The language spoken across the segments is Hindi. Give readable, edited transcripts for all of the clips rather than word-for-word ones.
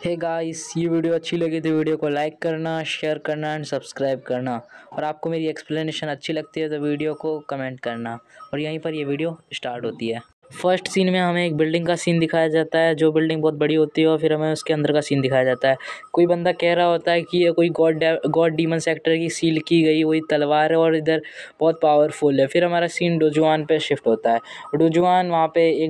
हे गाइस, ये वीडियो अच्छी लगी तो वीडियो को लाइक करना, शेयर करना एंड सब्सक्राइब करना। और आपको मेरी एक्सप्लेनेशन अच्छी लगती है तो वीडियो को कमेंट करना। और यहीं पर ये वीडियो स्टार्ट होती है। फर्स्ट सीन में हमें एक बिल्डिंग का सीन दिखाया जाता है, जो बिल्डिंग बहुत बड़ी होती है, और फिर हमें उसके अंदर का सीन दिखाया जाता है। कोई बंदा कह रहा होता है कि ये कोई गॉड डीमन सेक्टर की सील की गई हुई तलवार है और इधर बहुत पावरफुल है। फिर हमारा सीन डोजुआन पे शिफ्ट होता है। डोजुआन वहाँ पे एक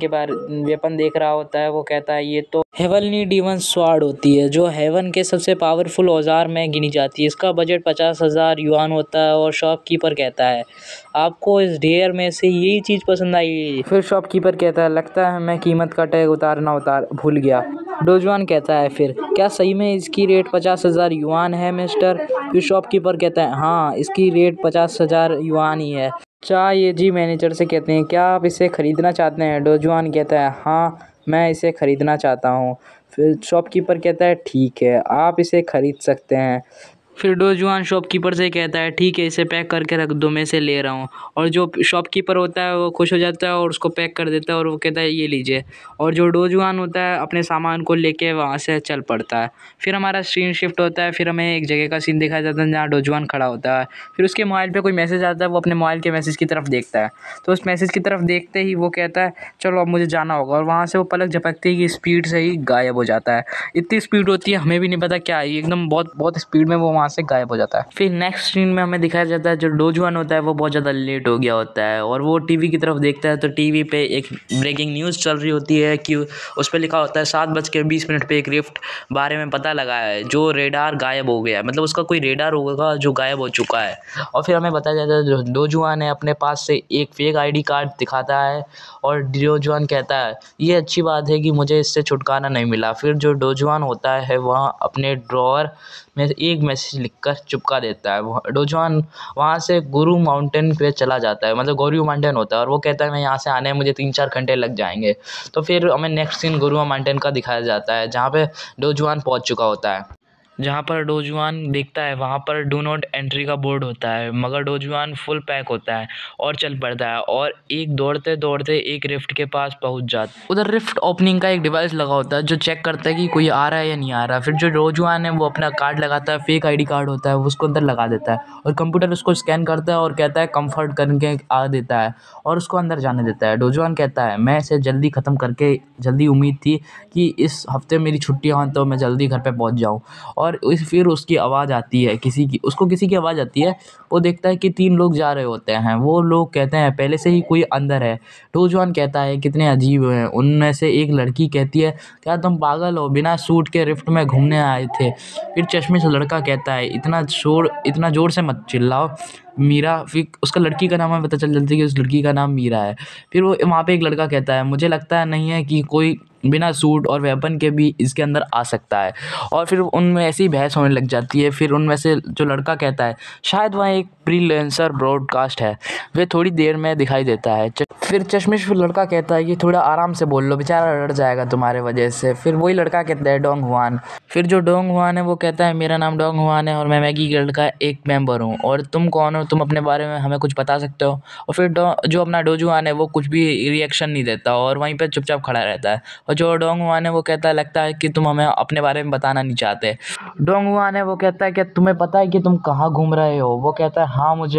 वेपन देख रहा होता है। वो कहता है ये तो हेवनली डीमन स्वार्ड होती है, जो हेवन के सबसे पावरफुल औजार में गिनी जाती है। इसका बजट 50,000 युआन होता है। और शॉपकीपर कहता है आपको इस ढेर में से यही चीज़ पसंद आई। फिर शॉपकीपर कहता है लगता है मैं कीमत का टैग उतारना भूल गया। डोजुआन कहता है फिर क्या सही में इसकी रेट 50,000 युआन है मिस्टर। फिर शॉपकीपर कहता है हाँ, इसकी रेट 50,000 युआन ही है। ये जी मैनेजर से कहते हैं क्या आप इसे ख़रीदना चाहते हैं। डोजुआन कहता है हाँ, मैं इसे ख़रीदना चाहता हूँ। फिर शॉपकीपर कहता है ठीक है, आप इसे ख़रीद सकते हैं। फिर डोजुआन शॉपकीपर से कहता है ठीक है, इसे पैक करके रख दो, मैं इसे ले रहा हूँ। और जो शॉपकीपर होता है वो खुश हो जाता है और उसको पैक कर देता है और वो कहता है ये लीजिए। और जो डोजुआन होता है अपने सामान को लेके वहाँ से चल पड़ता है। फिर हमारा सीन शिफ्ट होता है। फिर हमें एक जगह का सीन दिखाया जाता है जहाँ डोजुआन खड़ा होता है। फिर उसके मोबाइल पे कोई मैसेज आता है। वो अपने मोबाइल के मैसेज की तरफ देखता है, तो उस मैसेज की तरफ देखते ही वो कहता है चलो अब मुझे जाना होगा। और वहाँ से वो पलक झपकते ही स्पीड से ही गायब हो जाता है। इतनी स्पीड होती है हमें भी नहीं पता क्या है, एकदम बहुत बहुत स्पीड में वो वहाँ से गायब हो जाता है। फिर नेक्स्ट सीन में हमें दिखाया जाता है जो डोजुआन होता है वो बहुत ज़्यादा लेट हो गया होता है। और वो टीवी की तरफ देखता है तो टीवी पे एक ब्रेकिंग न्यूज़ चल रही होती है कि उस पर लिखा होता है 7:20 पे एक रिफ्ट बारे में पता लगा है जो रेडार गायब हो गया है। मतलब उसका कोई रेडार होगा जो गायब हो चुका है। और फिर हमें बताया जाता है जो डोजुआन है अपने पास से एक फेक आईडी कार्ड दिखाता है। और डोजुआन कहता है ये अच्छी बात है कि मुझे इससे छुटकारा नहीं मिला। फिर जो डोजुआन होता है वहाँ अपने ड्रॉअर में एक मैसेज लिखकर चिपका देता है। डोजुआन वहाँ से गुरु माउंटेन पे चला जाता है, मतलब गौरी माउंटेन होता है। और वो कहता है मैं यहाँ से आने में मुझे 3-4 घंटे लग जाएंगे। तो फिर हमें नेक्स्ट सीन गुरु माउंटेन का दिखाया जाता है जहाँ पे डोजुआन पहुँच चुका होता है। जहाँ पर डोजुआन देखता है वहाँ पर डू नॉट एंट्री का बोर्ड होता है, मगर डोजुआन फुल पैक होता है और चल पड़ता है। और एक दौड़ते दौड़ते एक रिफ्ट के पास पहुँच जाता है। उधर रिफ्ट ओपनिंग का एक डिवाइस लगा होता है जो चेक करता है कि कोई आ रहा है या नहीं आ रहा। फिर जो डोजुआन है वो अपना कार्ड लगाता है, फेक आईडी कार्ड होता है, वो उसको अंदर लगा देता है। और कंप्यूटर उसको स्कैन करता है और कहता है कंफर्ट करके आ देता है और उसको अंदर जाने देता है। डोजुआन कहता है मैं इसे जल्दी ख़त्म करके जल्दी उम्मीद थी कि इस हफ्ते मेरी छुट्टियाँ हों तो मैं जल्दी घर पर पहुँच जाऊँ। और फिर उसकी आवाज़ आती है किसी की आवाज़ आती है। वो देखता है कि 3 लोग जा रहे होते हैं। वो लोग कहते हैं पहले से ही कोई अंदर है। डोजुआन कहता है कितने अजीब हैं। उनमें से एक लड़की कहती है क्या तुम पागल हो, बिना सूट के रिफ्ट में घूमने आए थे। फिर चश्मे से लड़का कहता है इतना ज़ोर से मत चिल्लाओ मीरा। फिर उसका लड़की का नाम हमें पता चल जाता है कि उस लड़की का नाम मीरा है। फिर वो वहाँ पे एक लड़का कहता है मुझे लगता है नहीं है कि कोई बिना सूट और वेपन के भी इसके अंदर आ सकता है। और फिर उनमें ऐसी बहस होने लग जाती है। फिर उनमें से जो लड़का कहता है शायद वहाँ एक फ्रीलांसर ब्रॉडकास्ट है, वे थोड़ी देर में दिखाई देता है। फिर चश्मिश लड़का कहता है कि थोड़ा आराम से बोल लो, बेचारा डर जाएगा तुम्हारे वजह से। फिर वही लड़का कहता है डोंग हुआन। फिर जो डोंग हुआन है वो कहता है मेरा नाम डोंग हुआन है और मैं मैगी गिल्ड का एक मेंबर हूँ। और तुम कौन हो, तुम अपने बारे में हमें कुछ बता सकते हो। और फिर जो अपना डोजुआन है वो कुछ भी रिएक्शन नहीं देता और वहीं पर चुपचाप खड़ा रहता है। और जो डोंग हुआन है वो कहता है लगता है कि तुम हमें अपने बारे में बताना नहीं चाहते। डोंग हुआन है वो कहता है कि तुम्हें पता है कि तुम कहाँ घूम रहे हो। वो कहता है हाँ मुझे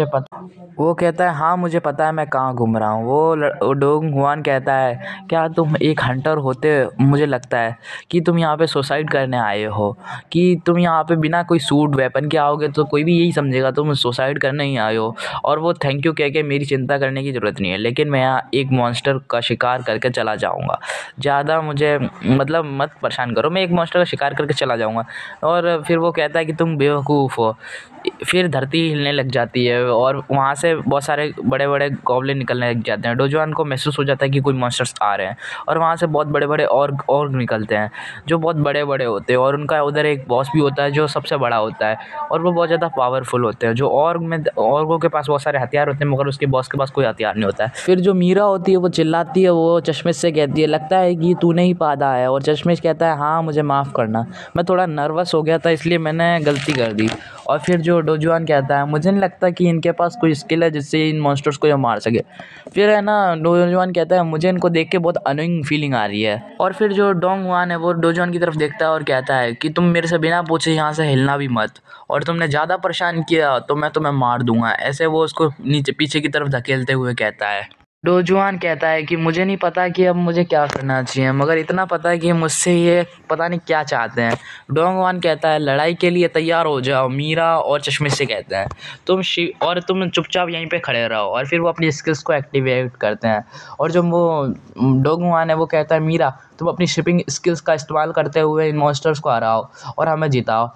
पता है मैं कहाँ घूम रहा हूँ। वो डोंग हुआन कहता है क्या तुम एक हंटर होते, मुझे लगता है कि तुम यहाँ पे सुसाइड करने आए हो, कि तुम यहाँ पे बिना कोई सूट वेपन के आओगे तो कोई भी यही समझेगा तुम सुसाइड करने ही आए हो। और वो थैंक यू कह के मेरी चिंता करने की ज़रूरत नहीं है, लेकिन मैं यहाँ एक मॉन्स्टर का शिकार करके चला जाऊँगा। ज़्यादा मुझे मतलब मत परेशान करो, मैं एक मॉन्स्टर का शिकार करके चला जाऊँगा। और फिर वो कहता है कि तुम बेवकूफ़ हो। फिर धरती हिलने लग जाती है और वहाँ से बहुत सारे बड़े बड़े गॉब्लिन निकलने लग जाते हैं। डोजुआन को महसूस हो जाता है कि कोई मॉन्स्टर्स आ रहे हैं। और वहाँ से बहुत बड़े बड़े और निकलते हैं जो बहुत बड़े बड़े होते हैं। और उनका उधर एक बॉस भी होता है जो सबसे बड़ा होता है और वो बहुत ज़्यादा पावरफुल होते हैं। जो ऑर्गों के पास बहुत सारे हथियार होते हैं मगर उसके बॉस के पास कोई हथियार नहीं होता है। फिर जो मीरा होती है वो चिल्लाती है, वो चश्मिश से कहती है लगता है कि तूने ही पादा है। और चश्मिश कहता है हाँ मुझे माफ़ करना, मैं थोड़ा नर्वस हो गया था इसलिए मैंने गलती कर दी। और फिर जो डोजुआन कहता है मुझे नहीं लगता कि इनके पास पास कोई स्किल है जिससे इन मॉन्स्टर्स को ये मार सके। फिर है ना डोजोन कहता है मुझे इनको देख के बहुत अनोइंग फीलिंग आ रही है। और फिर जो डोंगवान है वो डोजोन की तरफ देखता है और कहता है कि तुम मेरे से बिना पूछे यहाँ से हिलना भी मत, और तुमने ज़्यादा परेशान किया तो मैं तुम्हें मार दूंगा। ऐसे वो उसको नीचे पीछे की तरफ धकेलते हुए कहता है। डोजुआन कहता है कि मुझे नहीं पता कि अब मुझे क्या करना चाहिए, मगर इतना पता है कि मुझसे ये पता नहीं क्या चाहते हैं। डोंगवान कहता है लड़ाई के लिए तैयार हो जाओ। मीरा और चश्मे से कहते हैं तुम चुपचाप यहीं पे खड़े रहो। और फिर वो अपनी स्किल्स को एक्टिवेट करते हैं। और जो वो डोंगवान है वो कहता है मीरा तुम अपनी शिपिंग स्किल्स का इस्तेमाल करते हुए इन मॉन्स्टर्स को हराओ और हमें जिताओ।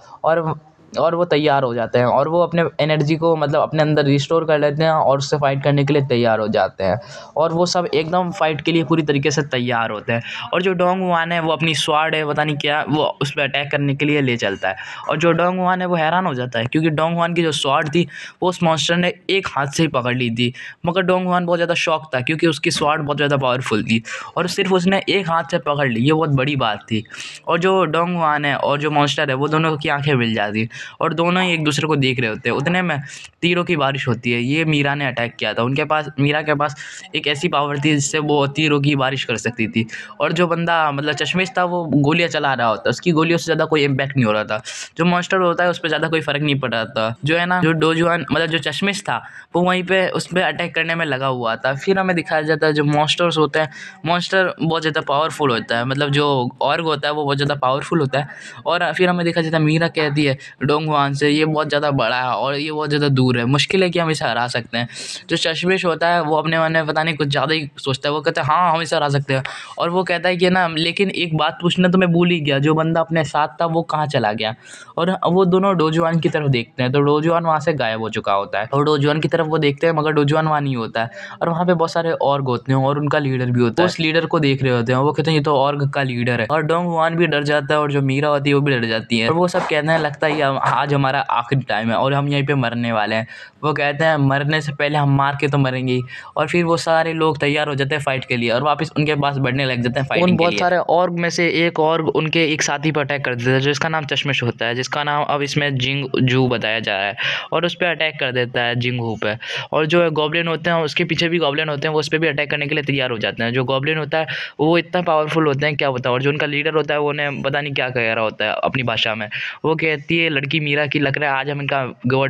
और वो तैयार हो जाते हैं और वो अपने एनर्जी को मतलब अपने अंदर रिस्टोर कर लेते हैं और उससे फाइट करने के लिए तैयार हो जाते हैं। और वो सब एकदम फाइट के लिए पूरी तरीके से तैयार होते हैं। और जो डोंगवान है वो अपनी स्वार्ड है पता नहीं क्या वो उस पर अटैक करने के लिए ले चलता है। और जो डोंगवान है वो हैरान हो जाता है क्योंकि डोंगवान की जो स्वार्ड थी वो उस मॉन्स्टर ने एक हाथ से ही पकड़ ली थी। मगर डोंगवान बहुत ज़्यादा शॉक था क्योंकि उसकी स्वार्ड बहुत ज़्यादा पावरफुल थी और सिर्फ उसने एक हाथ से पकड़ ली, ये बहुत बड़ी बात थी। और जो डोंगवान है और जो मॉन्स्टर है वो दोनों की आंखें मिल जाती और दोनों ही एक दूसरे को देख रहे होते हैं। उतने में तीरों की बारिश होती है। ये मीरा ने अटैक किया था। मीरा के पास एक ऐसी पावर थी जिससे वो तीरों की बारिश कर सकती थी। और जो बंदा मतलब चश्मिश था वो गोलियां चला रहा होता, उसकी गोलियों से ज़्यादा कोई इम्पैक्ट नहीं हो रहा था। जो मॉन्स्टर होता है उस पर ज़्यादा कोई फ़र्क नहीं पड़ रहा था। जो है ना जो डोजुआन मतलब जो चश्मिश था वो वहीं पे उस पर अटैक करने में लगा हुआ था। फिर हमें दिखाया जाता है जो मॉन्स्टर्स होते हैं, मॉन्स्टर बहुत ज़्यादा पावरफुल होता है, मतलब जो ऑर्ग होता है वो बहुत ज़्यादा पावरफुल होता है। और फिर हमें दिखाया जाता है मीरा कहती है डोंगवान से ये बहुत ज़्यादा बड़ा है और ये बहुत ज़्यादा दूर है, मुश्किल है कि हम इसे हरा सकते हैं। जो चश्मिश होता है वो अपने मन में पता नहीं कुछ ज़्यादा ही सोचता है। वो कहता है हाँ हम इसे हरा सकते हैं। और वो कहता है कि ना लेकिन एक बात पूछना तो मैं भूल ही गया, जो बंदा अपने साथ था वो कहाँ चला गया। और वो दोनों डोजुआन की तरफ देखते हैं तो डोजुआन वहाँ से गायब हो चुका होता है। और डोजुआन की तरफ वो देखते हैं मगर डोजुआन वहाँ नहीं होता है। और वहाँ पे बहुत सारे ऑर्ग होते हैं और उनका लीडर भी होता है। उस लीडर को देख रहे होते हैं, वो कहते हैं ये तो ऑर्ग का लीडर है। और डोंगवान भी डर जाता है और जो मीरा होती है वो भी डर जाती है। और वो सब कहने लगता है आज हमारा आखिरी टाइम है और हम यहीं पे मरने वाले हैं। वो कहते हैं मरने से पहले हम मार के तो मरेंगे ही। और फिर वो सारे लोग तैयार हो जाते हैं फाइट के लिए और वापस उनके पास बढ़ने लग जाते हैं फाइटिंग के लिए। बहुत सारे ऑर्ग में से एक ऑर्ग उनके एक साथी पर अटैक कर देता है जिसका नाम चश्मिश होता है, जिसका नाम अब इसमें जिंग जू बताया जा रहा है। और उस पर अटैक कर देता है जिंगहू पे। और जो गॉब्लिन होते हैं उसके पीछे भी गॉब्लिन होते हैं, वो उस पर भी अटैक करने के लिए तैयार हो जाते हैं। जो गॉब्लिन होता है वो इतना पावरफुल होते हैं क्या बताओ। और जो उनका लीडर होता है वो उन्हें पता नहीं क्या कह रहा होता है अपनी भाषा में। वो कहती है लड़की मीरा की लग रहा है आज हम इनका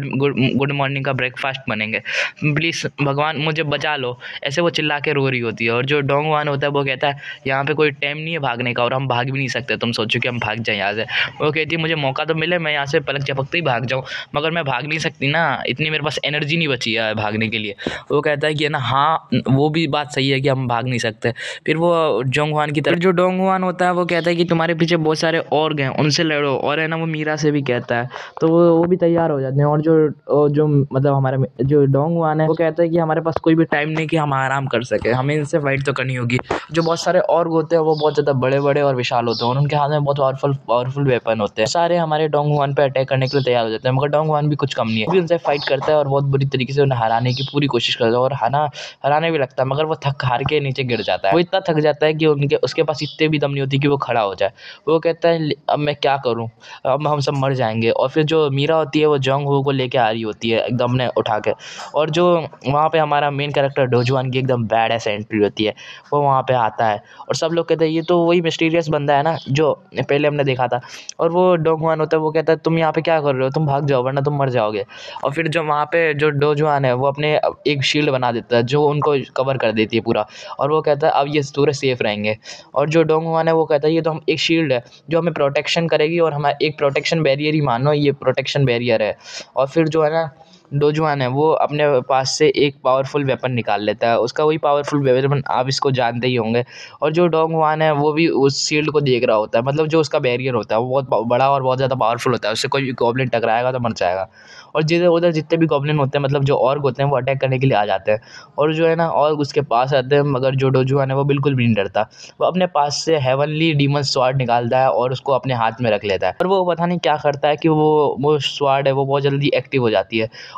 गुड मॉर्निंग का ब्रेकफास्ट बनेंगे, प्लीज़ भगवान मुझे बचा लो। ऐसे वो चिल्ला के रो रही होती है। और जो डोंगवान होता है वो कहता है यहाँ पे कोई टाइम नहीं है भागने का और हम भाग भी नहीं सकते, तुम सोचो कि हम भाग जाएं यहाँ से। वो कहती है मुझे मौका तो मिले मैं यहाँ से पलक झपकते ही भाग जाऊँ, मगर मैं भाग नहीं सकती ना, इतनी मेरे पास एनर्जी नहीं बची है भागने के लिए। वो कहता है कि ना हाँ वो भी बात सही है कि हम भाग नहीं सकते। फिर वो डोंगवान की तरफ जो डोंगवान होता है वो कहता है कि तुम्हारे पीछे बहुत सारे ऑर्ग हैं उनसे लड़ो। और है ना वो मीरा से भी कहता है तो वो भी तैयार हो जाते हैं। और जो मतलब हमारे जो डोंगवान है वो कहता है कि हमारे पास कोई भी टाइम नहीं कि हम आराम कर सके, हमें इनसे फाइट तो करनी होगी। जो बहुत सारे ऑर्ग होते हैं वो बहुत ज़्यादा बड़े बड़े और विशाल होते हैं और उनके हाथ में बहुत पावरफुल वेपन होते हैं। सारे हमारे डोंगवान पे अटैक करने के लिए तैयार हो जाते हैं मगर डोंगवान भी कुछ कम नहीं है, भी उनसे फाइट करता है और बहुत बुरी तरीके से उन्हें हराने की पूरी कोशिश करता है और हराने भी लगता है। मगर वो थक हार के नीचे गिर जाता है। वो इतना थक जाता है कि उसके पास इतने भी दम नहीं होती कि वो खड़ा हो जाए। वो कहता है अब मैं क्या करूँ, अब हम सब मर जाएंगे। और फिर जो मीरा होती है वो जोंगहो को लेके आ रही होती है एकदम ने उठा के। और जो वहाँ पे हमारा मेन कैरेक्टर डोजुआन की एकदम बैड ऐसे एंट्री होती है, वो वहाँ पे आता है और सब लोग कहते हैं ये तो वही मिस्टीरियस बंदा है ना जो पहले हमने देखा था। और वो डोजुआन होता है वो कहता है तुम यहाँ पे क्या कर रहे हो, तुम भाग जाओ वरना तुम मर जाओगे। और फिर जो वहाँ पे जो डोजुआन है वो अपने एक शील्ड बना देता है जो उनको कवर कर देती है पूरा। और वो कहता है अब ये पूरे सेफ रहेंगे। और जो डोजुआन है वो कहता है ये तो हम एक शील्ड है जो हमें प्रोटेक्शन करेगी और हमारा एक प्रोटेक्शन बैरियर ही मानो ये प्रोटेक्शन बैरियर है। और फिर जो है ना डोजुआन है वो अपने पास से एक पावरफुल वेपन निकाल लेता है, उसका वही पावरफुल वेपन आप इसको जानते ही होंगे। और जो डोंगवान है वो भी उस शील्ड को देख रहा होता है, मतलब जो उसका बैरियर होता है वो बहुत बड़ा और बहुत ज़्यादा पावरफुल होता है, उससे कोई भी गॉब्लिन टकराएगा तो मर जाएगा। और जिधर उधर जितने भी गॉब्लिन होते हैं मतलब जो ऑर्ग होते हैं वो अटैक करने के लिए आ जाते हैं। और जो है ना ऑर्ग उसके पास आते हैं मगर जो डोजुआन है वो बिल्कुल भी नहीं डरता। वो अपने पास से हेवनली डीमन स्वॉर्ड निकालता है और उसको अपने हाथ में रख लेता है। और वो पता नहीं क्या करता है कि वो स्वॉर्ड है वो बहुत जल्दी एक्टिव हो जाती है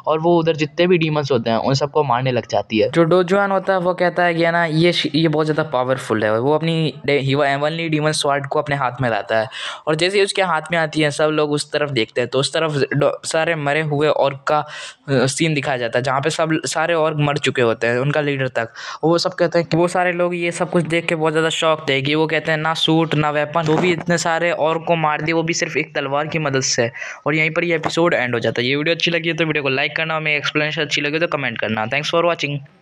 और वो उधर जितने भी डीमंस होते हैं उन सबको मारने लग जाती है। जो डोजुआन होता है वो कहता है कि ना ये बहुत ज़्यादा पावरफुल है। वो अपनी हेवनली डीमन स्वॉर्ड को अपने हाथ में लाता है और जैसे ही उसके हाथ में आती है सब लोग उस तरफ देखते हैं तो उस तरफ सारे मरे हुए ऑर्क का सीन दिखाया जाता है, जहाँ पे सब सारे ऑर्क मर चुके होते हैं, उनका लीडर तक। वो सब कहते हैं कि वो सारे लोग ये सब कुछ देख के बहुत ज़्यादा शॉक थे कि वो कहते हैं ना सूट ना वेपन, तो भी इतने सारे ऑर्क को मार दिए, वो भी सिर्फ एक तलवार की मदद से। और यहीं पर ये एपिसोड एंड हो जाता है। ये वीडियो अच्छी लगी है तो वीडियो को लाइक करना और मेरी एक्सप्लेनेशन अच्छी लगी तो कमेंट करना। Thanks for watching.